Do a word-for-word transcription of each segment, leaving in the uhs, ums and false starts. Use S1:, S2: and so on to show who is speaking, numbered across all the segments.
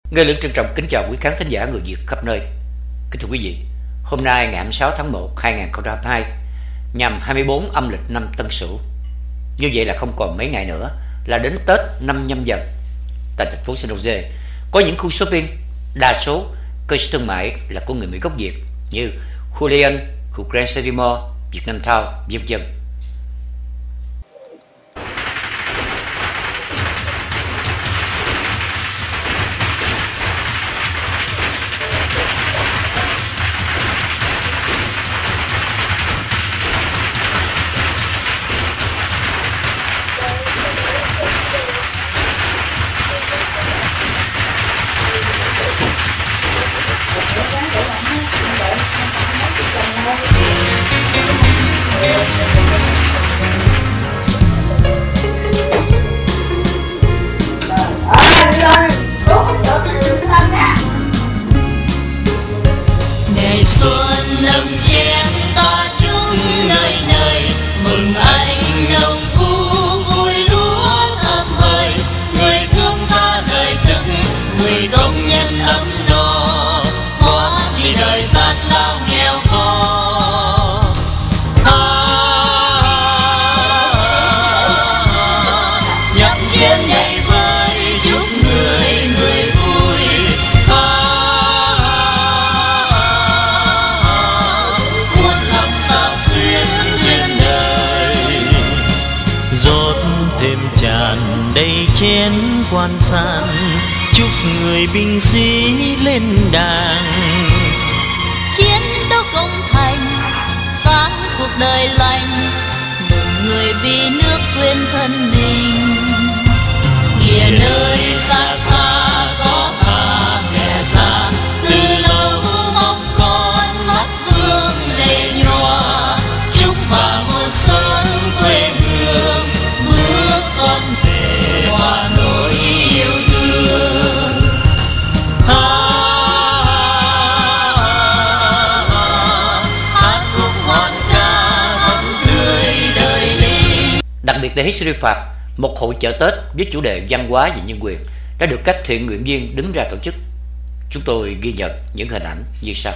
S1: Nghe Lương trân trọng kính chào quý khán thính giả người Việt khắp nơi. Kính thưa quý vị, hôm nay ngày hai mươi sáu tháng một năm hai nghìn không trăm hai mươi hai, nhằm hai mươi tư âm lịch năm Tân Sửu. Như vậy là không còn mấy ngày nữa là đến Tết năm Nhâm Dần. Tại thành phố San Jose có những khu shopping, đa số cơ sở thương mại là của người Mỹ gốc Việt như khu Leon, khu Grand City Mall, Việt Nam Town, vân vân.
S2: Ngày xuân nâng chén ta chúc nơi nơi mừng anh đồng phu vui lúa thơm hơi, người thương ra lời thức, người công nhân ấm no, hóa đi đời gian lao nghèo khó. Nhậm chén nhảy vơi chúc người người vui.
S3: Thêm tràn đầy chén quan san, chúc người binh sĩ lên đàng.
S2: Chiến đấu công thành, sáng cuộc đời lành, mừng người vì nước quên thân mình. Nghĩa nơi xa xa có cả mẹ già, từ lâu mong con mắt vương lệ nhòa. Chúc bà một xuân quê hương, bước con về Hà Nội yêu thương. Hát khúc hoan ca thắm tươi đời linh.
S1: Đặc biệt tại History Park, một hội chợ Tết với chủ đề văn hóa và nhân quyền đã được các thiện nguyện viên đứng ra tổ chức. Chúng tôi ghi nhận những hình ảnh như sau.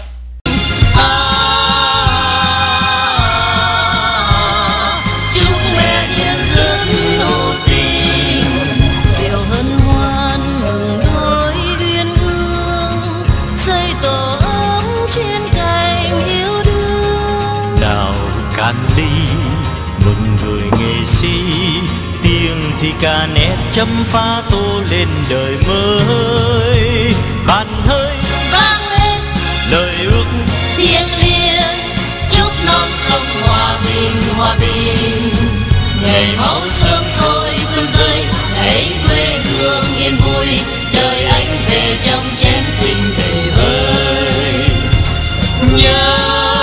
S3: Cạn ly mừng người nghệ sĩ, tiếng thì ca nét chấm pha tô lên đời mới. Bàn hơi
S2: vang lên
S3: lời ước
S2: thiêng liêng, chúc non sông hòa bình hòa bình. Ngày máu sớm thôi vươn rơi, hãy quê hương yên vui, đời anh về trong chén tình đầy vơi.
S3: Nhớ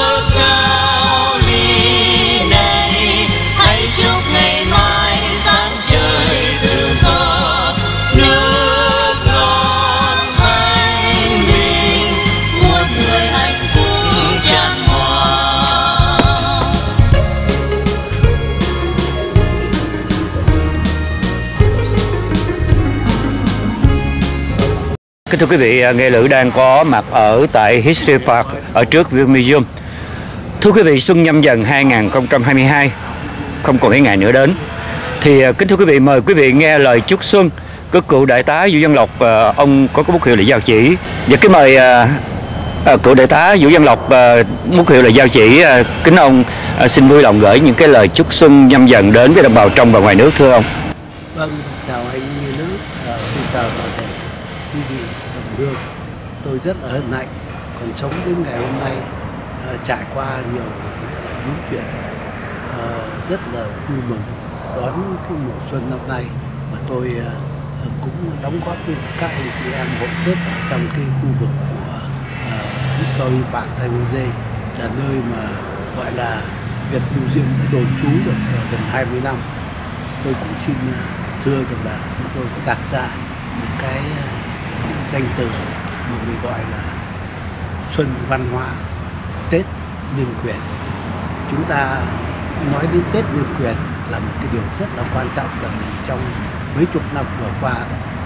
S1: Kính thưa quý vị, Nghệ Lữ đang có mặt ở tại History Park ở trước View Museum. Thưa quý vị, xuân Nhâm Dần hai nghìn không trăm hai mươi hai không còn mấy ngày nữa đến. Thì kính thưa quý vị, mời quý vị nghe lời chúc xuân của cựu đại tá Vũ Văn Lộc. Ông có cái bút hiệu là Giao Chỉ. Và kính mời à, cựu đại tá Vũ Văn Lộc, à, bút hiệu là Giao Chỉ. À, kính ông à, xin vui lòng gửi những cái lời chúc xuân Nhâm Dần đến với đồng bào trong và ngoài nước, thưa ông.
S4: Vâng, chào anh Nghệ Lữ, à, tôi chào toàn thể quý vị đồng hương. Tôi rất là hân hạnh còn sống đến ngày hôm nay, à, trải qua nhiều những chuyện, à, rất là vui mừng đón cái mùa xuân năm nay mà tôi à, cũng đóng góp với các anh chị em hội Tết ở trong cái khu vực của à, History Park San Jose, là nơi mà gọi là Việt Museum đã đồn trú được gần hai mươi năm. Tôi cũng xin thưa rằng là chúng tôi có đặt ra một cái danh từ mà mình gọi là xuân văn hóa, Tết nhân quyền. Chúng ta nói đến Tết nhân quyền là một cái điều rất là quan trọng, là vì trong mấy chục năm vừa qua đó,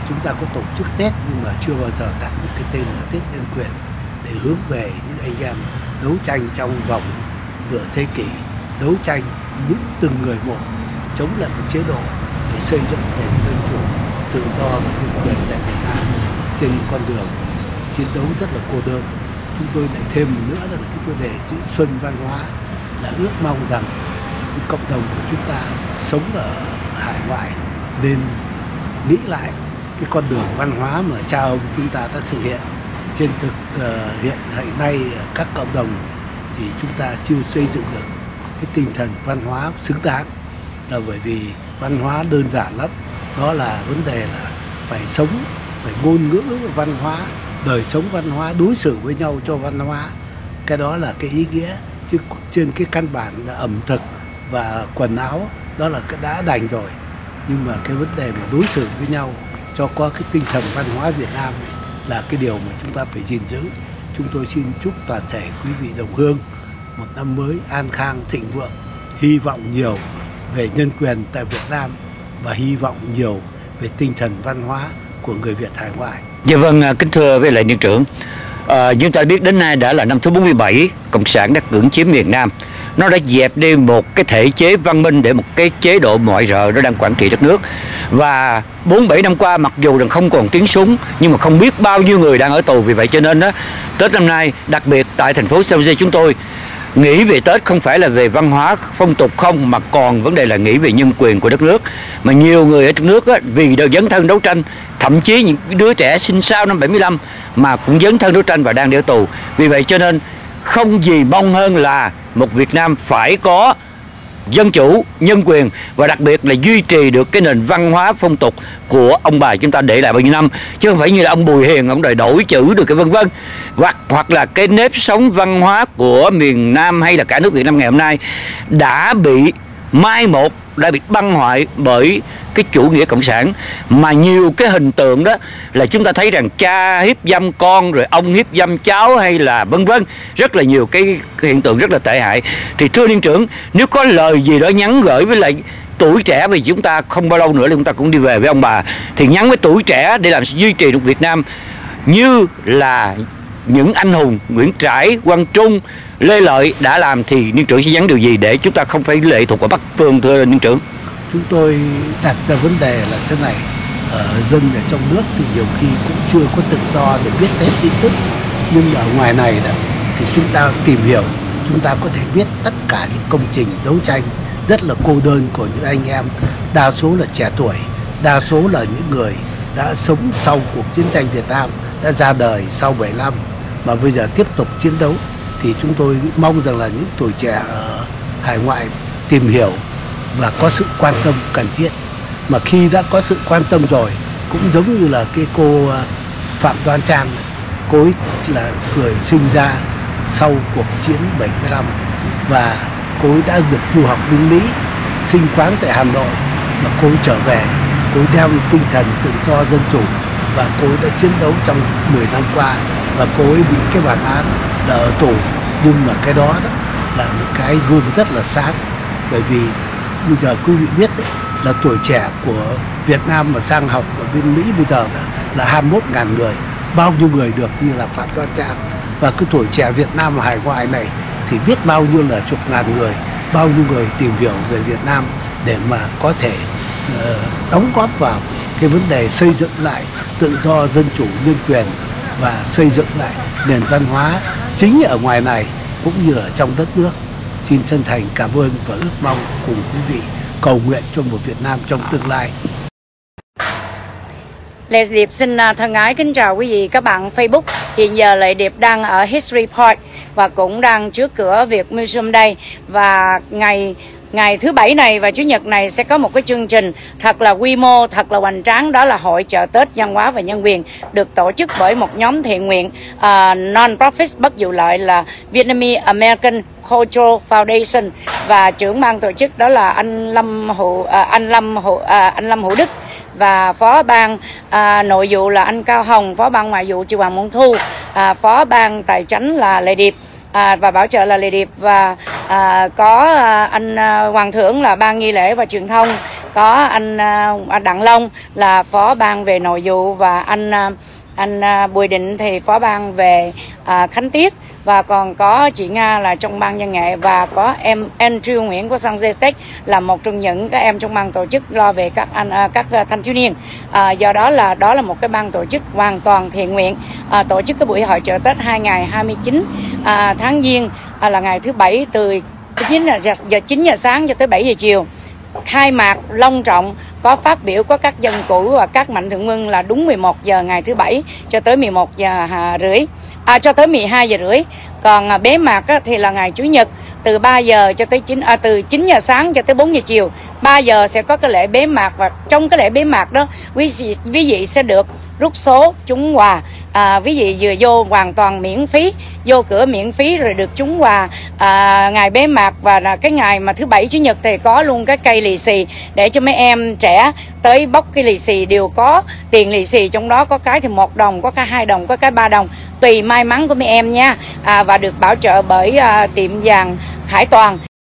S4: chúng ta có tổ chức Tết nhưng mà chưa bao giờ đặt một cái tên là Tết Nhân quyền, để hướng về những anh em đấu tranh trong vòng nửa thế kỷ, đấu tranh những từng người một chống lại một chế độ để xây dựng nền dân chủ, tự do và nhân quyền tại Việt Nam. Trên con đường chiến đấu rất là cô đơn, chúng tôi lại thêm một nữa là chúng tôi để chữ Xuân Văn Hóa, là ước mong rằng cộng đồng của chúng ta sống ở hải ngoại nên nghĩ lại cái con đường văn hóa mà cha ông chúng ta đã thực hiện. Trên thực uh, hiện hiện nay các cộng đồng thì chúng ta chưa xây dựng được cái tinh thần văn hóa xứng đáng, là bởi vì văn hóa đơn giản lắm, đó là vấn đề là phải sống, phải ngôn ngữ văn hóa, đời sống văn hóa, đối xử với nhau cho văn hóa. Cái đó là cái ý nghĩa, chứ trên cái căn bản là ẩm thực và quần áo đó là cái đã đành rồi, nhưng mà cái vấn đề mà đối xử với nhau cho có cái tinh thần văn hóa Việt Nam ấy, là cái điều mà chúng ta phải gìn giữ. Chúng tôi xin chúc toàn thể quý vị đồng hương một năm mới an khang thịnh vượng, hy vọng nhiều về nhân quyền tại Việt Nam và hy vọng nhiều về tinh thần văn hóa của người Việt hải ngoại.
S1: Dạ vâng, kính thưa với lại Niên trưởng, à, chúng ta biết đến nay đã là năm thứ bốn mươi bảy Cộng sản đã cưỡng chiếm miền Nam. Nó đã dẹp đi một cái thể chế văn minh để một cái chế độ mọi rợ nó đang quản trị đất nước. Và bốn bảy năm qua, mặc dù rằng không còn tiếng súng, nhưng mà không biết bao nhiêu người đang ở tù. Vì vậy cho nên đó, Tết năm nay, đặc biệt tại thành phố San Jose chúng tôi nghĩ về Tết không phải là về văn hóa phong tục không, mà còn vấn đề là nghĩ về nhân quyền của đất nước. Mà nhiều người ở trong nước á, vì đều dấn thân đấu tranh, thậm chí những đứa trẻ sinh sau năm bảy mươi lăm mà cũng dấn thân đấu tranh và đang ở tù. Vì vậy cho nên không gì mong hơn là một Việt Nam phải có dân chủ, nhân quyền và đặc biệt là duy trì được cái nền văn hóa phong tục của ông bà chúng ta để lại bao nhiêu năm, chứ không phải như là ông Bùi Hiền ông đòi đổi chữ được cái vân vân, hoặc hoặc là cái nếp sống văn hóa của miền Nam hay là cả nước Việt Nam ngày hôm nay đã bị mai một, đã bị băng hoại bởi cái chủ nghĩa cộng sản. Mà nhiều cái hình tượng đó là chúng ta thấy rằng cha hiếp dâm con, rồi ông hiếp dâm cháu, hay là vân vân, rất là nhiều cái, cái hiện tượng rất là tệ hại. Thì thưa Niên trưởng, nếu có lời gì đó nhắn gửi với lại tuổi trẻ, vì chúng ta không bao lâu nữa là chúng ta cũng đi về với ông bà, thì nhắn với tuổi trẻ để làm duy trì được Việt Nam như là những anh hùng Nguyễn Trãi, Quang Trung, Lê Lợi đã làm, thì Niên trưởng sẽ nhắn điều gì để chúng ta không phải lệ thuộc vào Bắc Phương, thưa Niên trưởng?
S4: Chúng tôi đặt ra vấn đề là thế này, ở dân ở trong nước thì nhiều khi cũng chưa có tự do để biết đến tin tức, nhưng ở ngoài này đó, thì chúng ta tìm hiểu, chúng ta có thể biết tất cả những công trình đấu tranh rất là cô đơn của những anh em, đa số là trẻ tuổi, đa số là những người đã sống sau cuộc chiến tranh Việt Nam, đã ra đời sau bảy năm mà bây giờ tiếp tục chiến đấu. Thì chúng tôi mong rằng là những tuổi trẻ ở hải ngoại tìm hiểu và có sự quan tâm cần thiết. Mà khi đã có sự quan tâm rồi, cũng giống như là cái cô Phạm Đoan Trang, cô ấy là người sinh ra sau cuộc chiến bảy mươi lăm và cô ấy đã được du học bên Mỹ, sinh quán tại Hà Nội, mà cô ấy trở về, cô ấy đem tinh thần tự do dân chủ và cô ấy đã chiến đấu trong mười năm qua, và cô ấy bị cái bản án là ở tù. Nhưng mà cái đó, đó là một cái gương rất là sáng, bởi vì bây giờ quý vị biết đấy, là tuổi trẻ của Việt Nam mà sang học ở bên Mỹ bây giờ là hai mươi mốt nghìn người, bao nhiêu người được như là Phạm Đoan Trang. Và cái tuổi trẻ Việt Nam ở hải ngoại này thì biết bao nhiêu là chục ngàn người, bao nhiêu người tìm hiểu về Việt Nam để mà có thể uh, đóng góp vào cái vấn đề xây dựng lại tự do, dân chủ, nhân quyền và xây dựng lại nền văn hóa chính ở ngoài này cũng như ở trong đất nước. Xin chân thành cảm ơn và ước mong cùng quý vị cầu nguyện cho một Việt Nam trong tương lai.
S5: Lệ Điệp xin thân ái kính chào quý vị các bạn Facebook. Hiện giờ Lệ Điệp đang ở History Park và cũng đang trước cửa Việt Museum đây. Và ngày ngày thứ Bảy này và Chủ nhật này sẽ có một cái chương trình thật là quy mô, thật là hoành tráng, đó là Hội chợ Tết Văn hóa và Nhân quyền, được tổ chức bởi một nhóm thiện nguyện uh, non-profit bất vụ lợi là Vietnamese American Cultural Foundation, và trưởng ban tổ chức đó là anh Lâm Hữu uh, anh Lâm Hữu, uh, anh Lâm Hữu Đức, và phó ban à, nội vụ là anh Cao Hồng, phó ban ngoại vụ chị Hoàng Môn Thu, à, phó ban tài chánh là Lệ Điệp, à, và bảo trợ là Lệ Điệp, và à, có à, anh à, Hoàng Thưởng là ban nghi lễ và truyền thông, có anh uh, Đặng Long là phó ban về nội vụ, và anh uh, anh uh, Bùi Định thì phó ban về uh, khánh tiết, và còn có chị Nga là trong ban văn nghệ, và có em Andrew Nguyễn của San Jose Tech là một trong những các em trong ban tổ chức lo về các anh uh, các uh, thanh thiếu niên. Uh, do đó là đó là một cái ban tổ chức hoàn toàn thiện nguyện, uh, tổ chức cái buổi hội chợ Tết hai ngày hai mươi chín uh, tháng Giêng, uh, là ngày thứ bảy từ chín giờ chín giờ sáng cho tới bảy giờ chiều. Khai mạc long trọng, có phát biểu, có các dân cũ và các mạnh thường quân là đúng mười một giờ ngày thứ bảy cho tới mười một giờ rưỡi, à, cho tới mười hai giờ rưỡi. Còn à, bế mạc á, thì là ngày Chủ nhật từ ba giờ cho tới chín à, từ chín giờ sáng cho tới bốn giờ chiều. ba giờ sẽ có cái lễ bế mạc, và trong cái lễ bế mạc đó quý vị, quý vị sẽ được rút số trúng quà. À, quý vị vừa vô hoàn toàn miễn phí, vô cửa miễn phí rồi được trúng quà à, ngày bế mạc. Và là cái ngày mà thứ bảy Chủ nhật thì có luôn cái cây lì xì để cho mấy em trẻ tới bóc cái lì xì, đều có tiền lì xì, trong đó có cái thì một đồng, có cái hai đồng, có cái ba đồng, tùy may mắn của mấy em nha. À, và được bảo trợ bởi à, tiệm vàng Khải Toàn.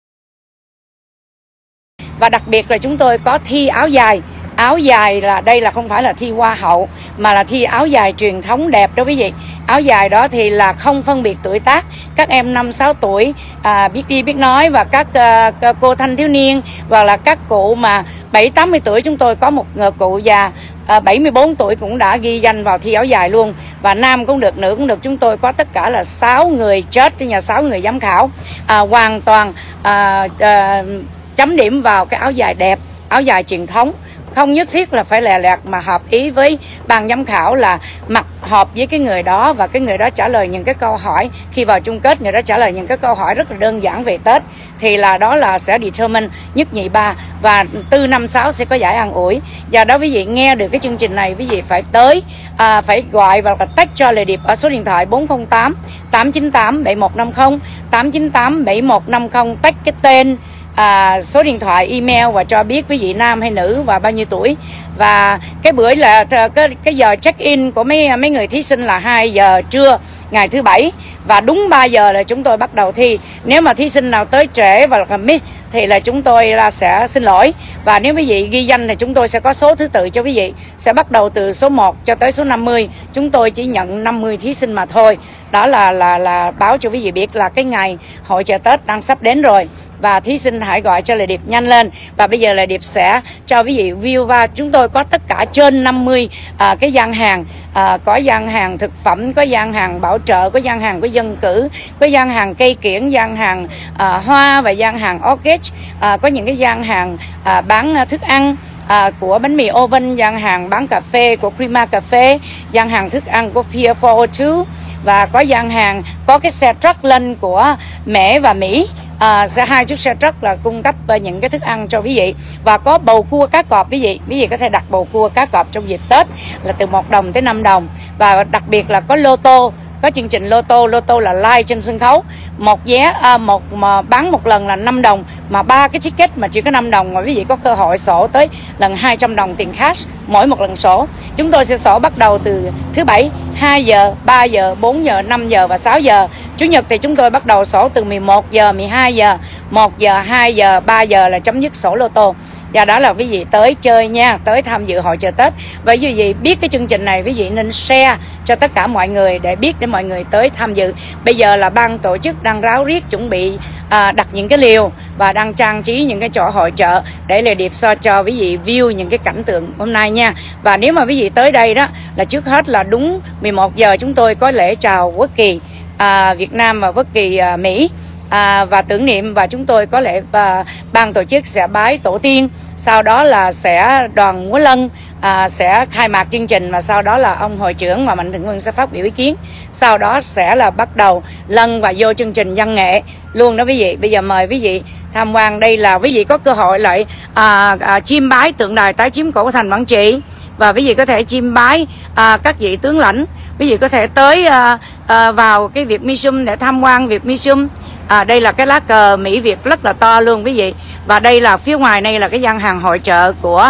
S5: Và đặc biệt là chúng tôi có thi áo dài. Áo dài là đây là không phải là thi hoa hậu, mà là thi áo dài truyền thống đẹp đó quý vị. Áo dài đó thì là không phân biệt tuổi tác, các em năm sáu tuổi à, biết đi biết nói, và các uh, cô thanh thiếu niên, và là các cụ mà bảy tám mươi tuổi. Chúng tôi có một cụ già à, bảy mươi bốn tuổi cũng đã ghi danh vào thi áo dài luôn, và nam cũng được, nữ cũng được. Chúng tôi có tất cả là sáu người chết trên nhà, sáu người giám khảo à, hoàn toàn à, à, chấm điểm vào cái áo dài đẹp, áo dài truyền thống. Không nhất thiết là phải lè lẹt, mà hợp ý với ban giám khảo là mặc hợp với cái người đó, và cái người đó trả lời những cái câu hỏi. Khi vào chung kết, người đó trả lời những cái câu hỏi rất là đơn giản về Tết, thì là đó là sẽ determine nhất nhì ba, và tư năm sáu sẽ có giải an ủi. Và đó quý vị nghe được cái chương trình này, quý vị phải tới à, phải gọi và tag cho Lệ Điệp ở số điện thoại bốn không tám tám chín tám bảy một năm không, tám chín tám bảy một năm không, tag cái tên, À, số điện thoại, email, và cho biết quý vị nam hay nữ và bao nhiêu tuổi. Và cái bữa là cái, cái giờ check in của mấy mấy người thí sinh là hai giờ trưa ngày thứ bảy, và đúng ba giờ là chúng tôi bắt đầu thi. Nếu mà thí sinh nào tới trễ và là miss thì là chúng tôi là sẽ xin lỗi. Và nếu quý vị ghi danh thì chúng tôi sẽ có số thứ tự cho quý vị, sẽ bắt đầu từ số một cho tới số năm mươi. Chúng tôi chỉ nhận năm mươi thí sinh mà thôi. Đó là là là báo cho quý vị biết là cái ngày hội chợ Tết đang sắp đến rồi, và thí sinh hãy gọi cho Lệ Điệp nhanh lên. Và bây giờ Lệ Điệp sẽ cho quý vị view, và chúng tôi có tất cả trên năm mươi à, cái gian hàng, à, có gian hàng thực phẩm, có gian hàng bảo trợ, có gian hàng của dân cử, có gian hàng cây kiển, gian hàng à, hoa, và gian hàng orchid, à, có những cái gian hàng à, bán thức ăn À, của bánh mì oven, gian hàng bán cà phê của Prima Cà phê, gian hàng thức ăn của Pier bốn không hai, và có gian hàng, có cái xe truck lên của Mễ và Mỹ. À, sẽ hai chiếc xe truck là cung cấp uh, những cái thức ăn cho quý vị, và có bầu cua cá cọp quý vị. Quý vị có thể đặt bầu cua cá cọp trong dịp Tết là từ một đồng tới năm đồng, và đặc biệt là có lô tô, có chương trình lô tô. Lô tô là live trên sân khấu, một vé à, một mà bán một lần là năm đồng, mà ba cái ticket mà chỉ có năm đồng, mà quý vị có cơ hội sổ tới lần hai trăm đồng tiền cash mỗi một lần sổ. Chúng tôi sẽ sổ bắt đầu từ thứ bảy hai giờ, ba giờ, bốn giờ, năm giờ và sáu giờ. Chủ nhật thì chúng tôi bắt đầu sổ từ mười một giờ, mười hai giờ, một giờ, hai giờ, ba giờ là chấm dứt sổ lô tô. Và đó là quý vị tới chơi nha, tới tham dự hội chợ Tết. Và quý vị biết cái chương trình này, quý vị nên share cho tất cả mọi người để biết, để mọi người tới tham dự. Bây giờ là ban tổ chức đang ráo riết chuẩn bị à, đặt những cái liều và đang trang trí những cái chỗ hội chợ để Lệ Điệp so cho quý vị view những cái cảnh tượng hôm nay nha. Và nếu mà quý vị tới đây đó là trước hết là đúng mười một giờ chúng tôi có lễ chào quốc kỳ à, Việt Nam và quốc kỳ à, Mỹ. À, và tưởng niệm, và chúng tôi có lẽ à, ban tổ chức sẽ bái tổ tiên, sau đó là sẽ đoàn múa lân à, sẽ khai mạc chương trình, và sau đó là ông hội trưởng và mạnh thường quân sẽ phát biểu ý kiến, sau đó sẽ là bắt đầu lân và vô chương trình văn nghệ luôn đó quý vị. Bây giờ mời quý vị tham quan. Đây là quý vị có cơ hội lại à, à, chiêm bái tượng đài tái chiếm cổ thành Quảng Trị, và quý vị có thể chiêm bái à, các vị tướng lãnh. Quý vị có thể tới à, à, vào cái Việt Museum để tham quan Việt Museum. À, đây là cái lá cờ Mỹ Việt rất là to luôn quý vị. Và đây là phía ngoài này là cái gian hàng hội chợ của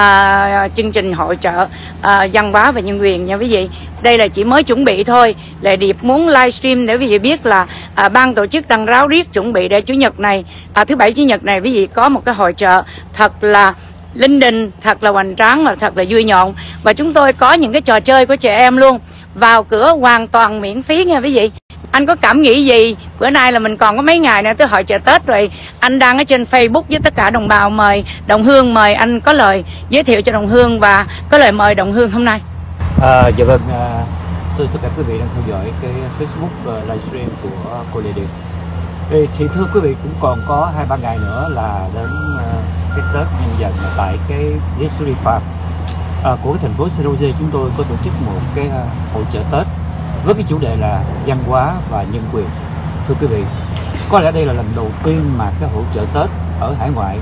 S5: à, chương trình hội chợ à, văn hóa và nhân quyền nha quý vị. Đây là chỉ mới chuẩn bị thôi. Lệ Điệp muốn livestream để quý vị biết là à, ban tổ chức đang ráo riết chuẩn bị để chủ nhật này, à, thứ bảy chủ nhật này quý vị có một cái hội chợ thật là linh đình, thật là hoành tráng và thật là vui nhộn. Và chúng tôi có những cái trò chơi của trẻ em luôn, vào cửa hoàn toàn miễn phí nha quý vị. Anh có cảm nghĩ gì? Bữa nay là mình còn có mấy ngày nữa tới hội chợ Tết rồi. Anh đăng ở trên Facebook với tất cả đồng bào, mời Đồng Hương, mời anh có lời giới thiệu cho Đồng Hương và có lời mời Đồng Hương hôm nay.
S1: À, dạ vâng, à, tôi tất cả quý vị đang theo dõi cái Facebook uh, livestream của cô Lê Điệp. Thì, thì thưa quý vị, cũng còn có hai ba ngày nữa là đến uh, cái Tết Nhâm Dần tại cái History Park uh, của cái thành phố San Jose. Chúng tôi có tổ chức một cái uh, hội chợ Tết với cái chủ đề là văn hóa và nhân quyền. Thưa quý vị, có lẽ đây là lần đầu tiên mà cái hội chợ Tết ở hải ngoại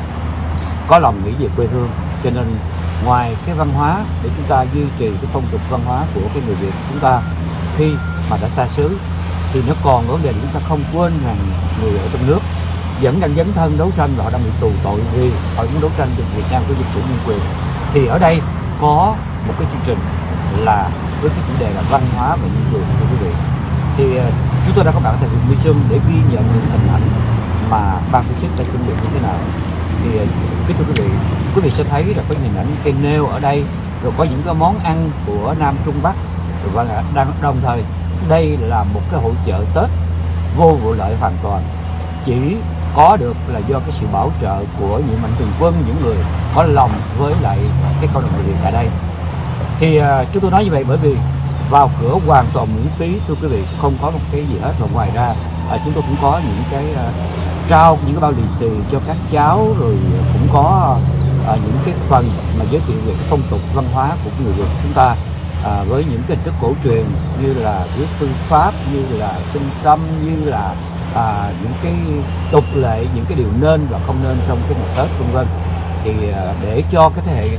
S1: có lòng nghĩ về quê hương, cho nên ngoài cái văn hóa để chúng ta duy trì cái phong tục văn hóa của cái người Việt chúng ta khi mà đã xa xứ, thì nó còn vấn đề chúng ta không quên rằng người ở trong nước vẫn đang dấn thân đấu tranh và họ đang bị tù tội vì họ muốn đấu tranh cho Việt Nam có dân chủ nhân quyền. Thì ở đây có một cái chương trình là với cái chủ đề là văn hóa và nhân quyền. Thưa quý vị, thì uh, chúng tôi đã có mặt tại Việt Museum để ghi nhận những hình ảnh mà ban tổ chức đã chuẩn bị như thế nào. Thì uh, kính thưa quý vị, quý vị sẽ thấy là có hình ảnh cây nêu ở đây, rồi có những cái món ăn của Nam Trung Bắc, và đang đồng thời đây là một cái hội chợ Tết vô vụ lợi hoàn toàn, chỉ có được là do cái sự bảo trợ của những mạnh thường quân, những người có lòng với lại cái cộng đồng người Việt tại đây. Thì uh, chúng tôi nói như vậy bởi vì vào cửa hoàn toàn miễn phí, thưa quý vị, không có một cái gì hết. Và ngoài ra uh, chúng tôi cũng có những cái uh, trao những cái bao lì xì cho các cháu, rồi cũng có uh, những cái phần mà giới thiệu về cái phong tục văn hóa của người Việt chúng ta, uh, với những cái hình thức cổ truyền như là viết thư pháp, như là sinh xăm, như là uh, những cái tục lệ, những cái điều nên và không nên trong cái ngày Tết vân vân. Thì uh, để cho cái thế hệ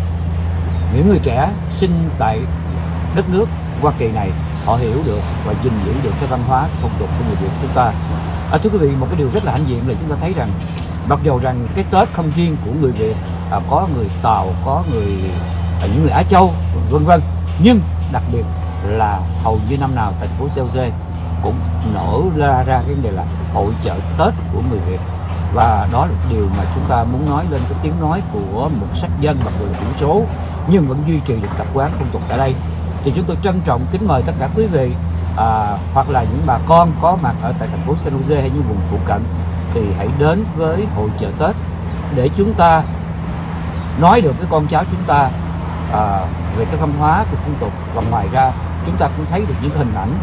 S1: những người trẻ sinh tại đất nước Hoa Kỳ này họ hiểu được và gìn giữ được cái văn hóa phong tục của người Việt chúng ta. À, thưa quý vị, một cái điều rất là hãnh diện là chúng ta thấy rằng mặc dù rằng cái Tết không riêng của người Việt, à, có người Tàu, có người à, những người Á Châu vân vân, nhưng đặc biệt là hầu như năm nào thành phố San Jose cũng nổ ra ra cái vấn đề là hội chợ Tết của người Việt. Và đó là điều mà chúng ta muốn nói lên cái tiếng nói của một sắc dân mặc dù là thiểu số nhưng vẫn duy trì được tập quán phong tục tại đây. Thì chúng tôi trân trọng kính mời tất cả quý vị, à, hoặc là những bà con có mặt ở tại thành phố San Jose hay những vùng phụ cận, thì hãy đến với hội chợ Tết để chúng ta nói được với con cháu chúng ta à, về cái văn hóa, cái phong tục. Và ngoài ra chúng ta cũng thấy được những hình ảnh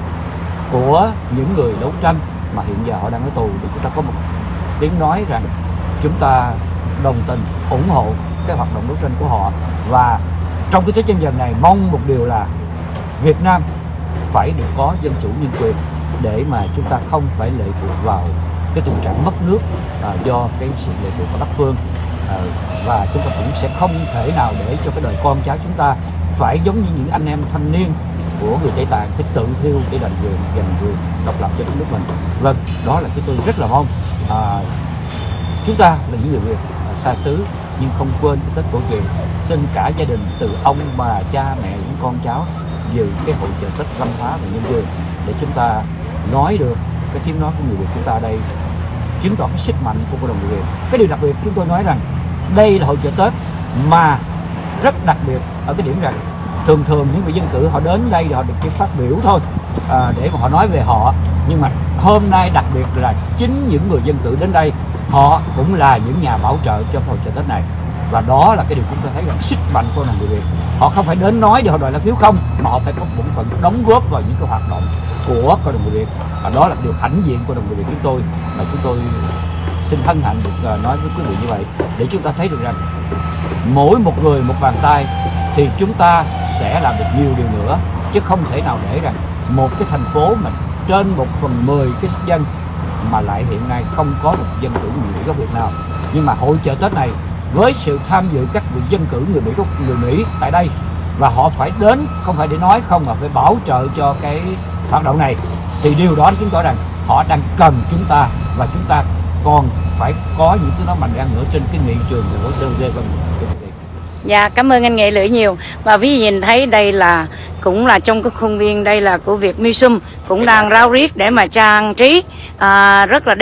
S1: của những người đấu tranh mà hiện giờ họ đang ở tù, để chúng ta có một tiếng nói rằng chúng ta đồng tình, ủng hộ cái hoạt động đấu tranh của họ. Và trong cái Tết Nhâm Dần này mong một điều là Việt Nam phải được có dân chủ nhân quyền, để mà chúng ta không phải lệ thuộc vào cái tình trạng mất nước à, do cái sự lệ thuộc của Bắc Phương, à, và chúng ta cũng sẽ không thể nào để cho cái đời con cháu chúng ta phải giống như những anh em thanh niên của người Tây Tạng phải tự thiêu để đành quyền giành quyền độc lập cho đất nước mình. Vâng, đó là chúng tôi rất là mong à, chúng ta là những người Việt à, xa xứ nhưng không quên cái Tết cổ truyền. Xin cả gia đình từ ông bà, cha mẹ, những con cháu dự cái hội chợ Tết văn hóa và nhân quyền để chúng ta nói được cái tiếng nói của người Việt chúng ta đây, chứng tỏ cái sức mạnh của cộng đồng người Việt. Cái điều đặc biệt chúng tôi nói rằng đây là hội chợ Tết mà rất đặc biệt ở cái điểm rằng thường thường những người dân cử họ đến đây họ được cái phát biểu thôi, à, để mà họ nói về họ, nhưng mà hôm nay đặc biệt là chính những người dân cử đến đây họ cũng là những nhà bảo trợ cho hội chợ Tết này. Và đó là cái điều chúng ta thấy là sức mạnh của người Việt. Họ không phải đến nói để họ đòi lá phiếu không, mà họ phải có bổn phận đóng góp vào những cái hoạt động của cộng đồng người Việt. Và đó là điều hãnh diện của cộng đồng người Việt chúng tôi, mà chúng tôi xin hân hạnh được nói với quý vị như vậy, để chúng ta thấy được rằng mỗi một người một bàn tay thì chúng ta sẽ làm được nhiều điều nữa, chứ không thể nào để rằng một cái thành phố mà trên một phần mười cái dân mà lại hiện nay không có một dân cử người Mỹ gốc Việt nào. Nhưng mà hội chợ Tết này với sự tham dự các vị dân cử người Mỹ gốc người Mỹ tại đây, và họ phải đến không phải để nói không mà phải bảo trợ cho cái hoạt động này, thì điều đó chứng tỏ rằng họ đang cần chúng ta, và chúng ta còn phải có những cái nó mạnh mẽ nữa trên cái nghị trường của xê ô giê. Vâng.
S5: Dạ, cảm ơn anh Nghệ Lưỡi nhiều. Và quý vị nhìn thấy đây là cũng là trong cái khuôn viên đây là của Việt Museum cũng đang ráo riết để mà trang trí à, rất là đẹp.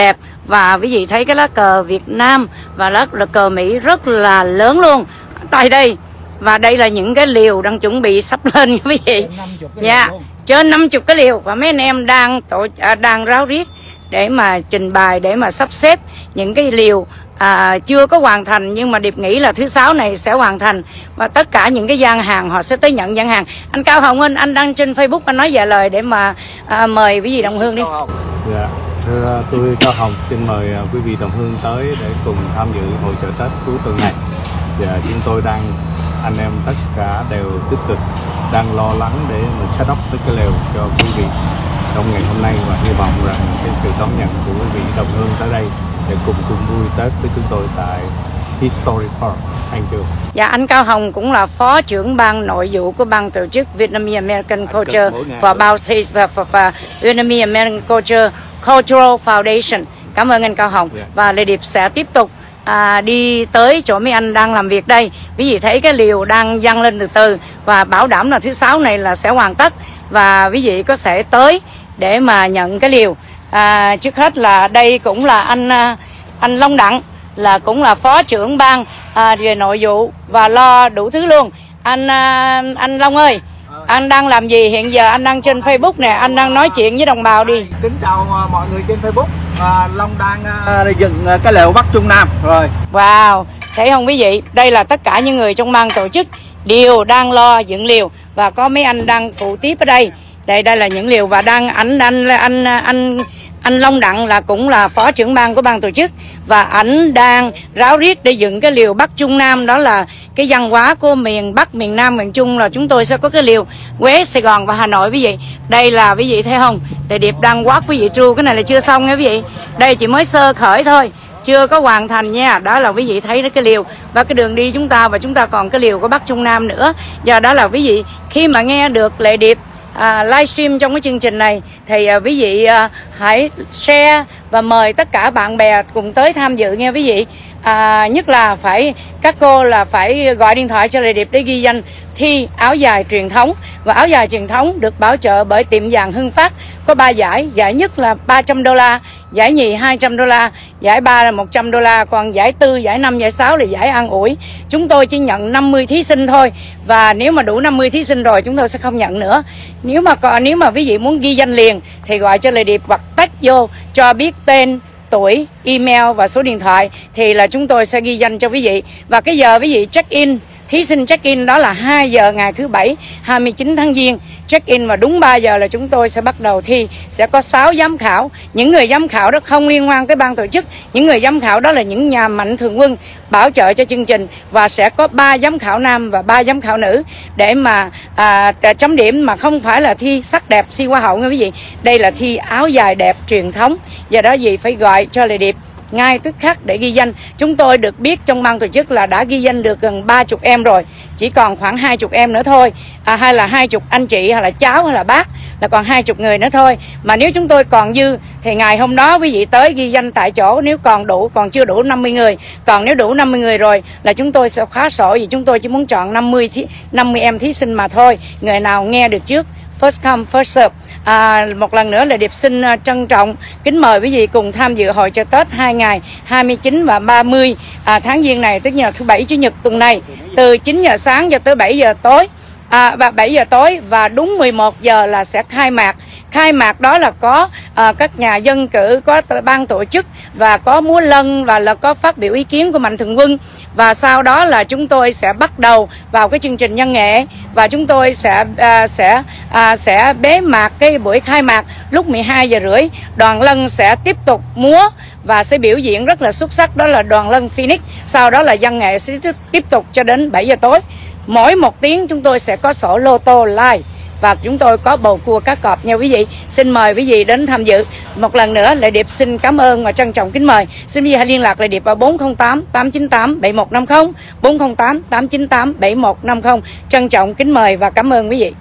S5: Và quý vị thấy cái lá cờ Việt Nam và lá, lá cờ Mỹ rất là lớn luôn tại đây. Và đây là những cái liều đang chuẩn bị sắp lên quý vị. Dạ, trên năm mươi cái liều. Và mấy anh em đang tổ à, đang ráo riết để mà trình bày, để mà sắp xếp những cái liều à, chưa có hoàn thành. Nhưng mà Điệp nghĩ là thứ sáu này sẽ hoàn thành. Và tất cả những cái gian hàng họ sẽ tới nhận gian hàng. Anh Cao Hồng Anh, anh đăng trên Facebook, anh nói vài lời để mà à, mời quý vị đồng hương đi.
S6: Dạ, thưa tôi Cao Hồng xin mời quý vị đồng hương tới để cùng tham dự hội chợ Tết cuối tuần này. Dạ, chúng tôi đang, anh em tất cả đều tích cực đang lo lắng để mình set up cái lều cho quý vị trong ngày hôm nay, và hy vọng rằng cái sự đón nhận của quý vị đồng hương tới đây để cùng chung vui Tết với chúng tôi tại History Park. Thank you.
S5: Dạ, anh Cao Hồng cũng là phó trưởng ban nội vụ của ban tổ chức Vietnamese American Culture for Baptist và for, for Vietnamese American Culture Cultural Foundation. Cảm ơn anh Cao Hồng. Yeah. Và Lê Điệp sẽ tiếp tục à, đi tới chỗ mấy anh đang làm việc đây. Quý vị thấy cái liều đang dâng lên từ từ và bảo đảm là thứ sáu này là sẽ hoàn tất, và quý vị có thể tới để mà nhận cái liều. À, trước hết là đây cũng là anh anh Long Đặng, là cũng là phó trưởng ban à, về nội vụ và lo đủ thứ luôn. Anh à, anh Long ơi, anh đang làm gì hiện giờ? Anh đang trên Facebook nè, anh đang nói chuyện với đồng bào đi.
S7: Kính chào mọi người trên Facebook. à, Long đang à, dựng cái lều Bắc Trung Nam rồi.
S5: Wow, thấy không quý vị, đây là tất cả những người trong ban tổ chức đều đang lo dựng liều, và có mấy anh đang phụ tiếp ở đây. Đây đây là những liều, và đang ảnh anh anh anh anh Long Đặng là cũng là phó trưởng ban của ban tổ chức, và ảnh đang ráo riết để dựng cái liều Bắc Trung Nam. Đó là cái văn hóa của miền Bắc, miền Nam, miền Trung, là chúng tôi sẽ có cái liều Huế, Sài Gòn và Hà Nội quý vị. Đây là quý vị thấy không, Đại Điệp đang quát quý vị tru, cái này là chưa xong nha quý vị, đây chỉ mới sơ khởi thôi, chưa có hoàn thành nha. Đó là quý vị thấy đó cái liều và cái đường đi chúng ta, và chúng ta còn cái liều của Bắc Trung Nam nữa. Do đó là quý vị khi mà nghe được Lệ Điệp À, livestream trong cái chương trình này thì à, quý vị à, hãy share và mời tất cả bạn bè cùng tới tham dự nghe quý vị. À, nhất là phải các cô là phải gọi điện thoại cho Lệ Điệp để ghi danh thi áo dài truyền thống. Và áo dài truyền thống được bảo trợ bởi tiệm vàng Hưng Phát, có ba giải. Giải nhất là ba trăm đô la, giải nhì hai trăm đô la, giải ba là một trăm đô la, còn giải tư, giải năm, giải sáu là giải an ủi. Chúng tôi chỉ nhận năm mươi thí sinh thôi, và nếu mà đủ năm mươi thí sinh rồi chúng tôi sẽ không nhận nữa. Nếu mà còn nếu mà quý vị muốn ghi danh liền thì gọi cho Lệ Điệp hoặc tách vô cho biết tên, tuổi, email và số điện thoại thì là chúng tôi sẽ ghi danh cho quý vị. Và cái giờ quý vị check in, thí sinh check in đó là hai giờ ngày thứ bảy hai mươi chín tháng Giêng. Check in và đúng ba giờ là chúng tôi sẽ bắt đầu thi. Sẽ có sáu giám khảo. Những người giám khảo đó không liên quan tới ban tổ chức. Những người giám khảo đó là những nhà mạnh thường quân bảo trợ cho chương trình, và sẽ có ba giám khảo nam và ba giám khảo nữ để mà à, chấm điểm, mà không phải là thi sắc đẹp si hoa hậu nha quý vị. Đây là thi áo dài đẹp truyền thống. Do đó gì phải gọi cho Lệ Điệp ngay tức khắc để ghi danh. Chúng tôi được biết trong ban tổ chức là đã ghi danh được gần ba chục em rồi, chỉ còn khoảng hai chục em nữa thôi, à, hay là hai chục anh chị, hay là cháu, hay là bác, là còn hai chục người nữa thôi. Mà nếu chúng tôi còn dư thì ngày hôm đó quý vị tới ghi danh tại chỗ. Nếu còn đủ, còn chưa đủ năm mươi người, còn nếu đủ năm mươi người rồi là chúng tôi sẽ khóa sổ, vì chúng tôi chỉ muốn chọn năm mươi, năm mươi em thí sinh mà thôi. Người nào nghe được trước first come first serve. À, một lần nữa là Điệp xin uh, trân trọng kính mời quý vị cùng tham dự hội chợ Tết hai ngày hai mươi chín và ba mươi à, tháng Giêng này, tức là thứ bảy chủ nhật tuần này, từ chín giờ sáng cho tới bảy giờ tối. À, và bảy giờ tối và đúng mười một giờ là sẽ khai mạc. Khai mạc đó là có à, các nhà dân cử, có ban tổ chức và có múa lân, và là có phát biểu ý kiến của mạnh thường quân. Và sau đó là chúng tôi sẽ bắt đầu vào cái chương trình văn nghệ, và chúng tôi sẽ à, sẽ à, sẽ bế mạc cái buổi khai mạc lúc mười hai giờ rưỡi. Đoàn lân sẽ tiếp tục múa và sẽ biểu diễn rất là xuất sắc, đó là đoàn lân Phoenix. Sau đó là văn nghệ sẽ tiếp tục cho đến bảy giờ tối. Mỗi một tiếng chúng tôi sẽ có sổ lô tô live, và chúng tôi có bầu cua cá cọp nha quý vị. Xin mời quý vị đến tham dự. Một lần nữa Lệ Điệp xin cảm ơn và trân trọng kính mời. Xin quý vị hãy liên lạc Lệ Điệp vào bốn không tám tám chín tám bảy một năm không, bốn không tám tám chín tám bảy một năm không. Trân trọng kính mời và cảm ơn quý vị.